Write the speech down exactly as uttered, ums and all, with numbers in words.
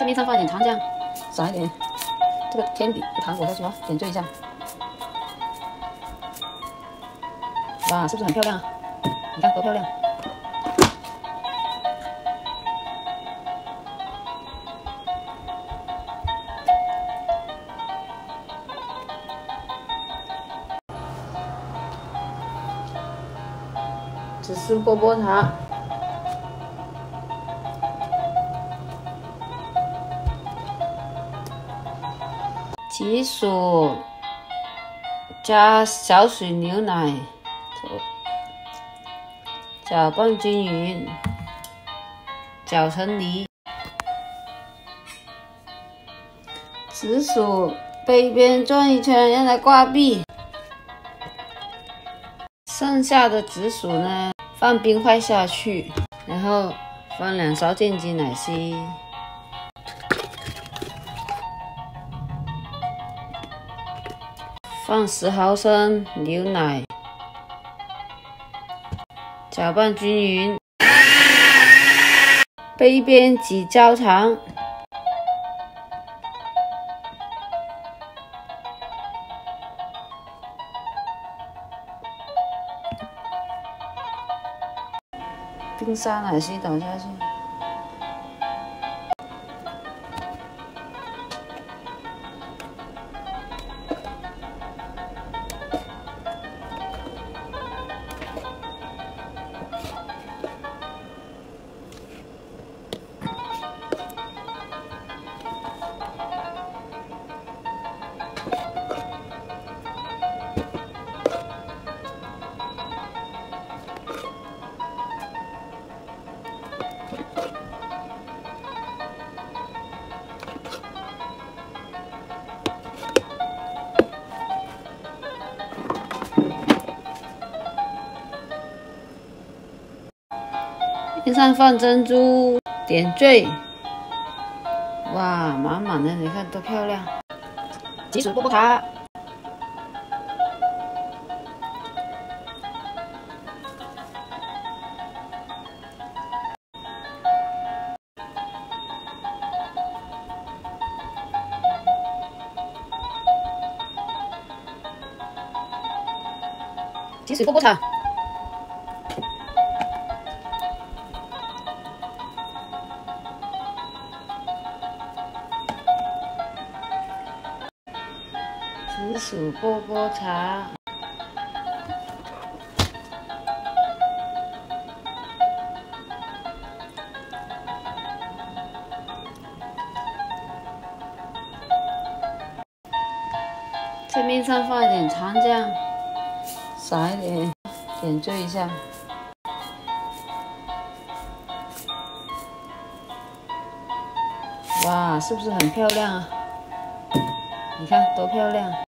在面上放一点糖浆，撒一点这个甜底糖果下去哦，点缀一下。哇，是不是很漂亮啊？你看多漂亮！紫苏波波茶。 紫薯加小水牛奶，搅拌均匀，搅成泥。紫薯杯边转一圈，让它挂壁。剩下的紫薯呢，放冰块下去，然后放两勺健肌奶昔。 放十毫升牛奶，搅拌均匀，杯边挤焦糖，冰沙奶昔倒下去。 边上放珍珠，点缀，哇，满满的，你看多漂亮！紫薯波波茶，紫薯波波茶。 紫薯波波茶，在面上放一点糖浆，撒一点，点缀一下。哇，是不是很漂亮啊？你看多漂亮！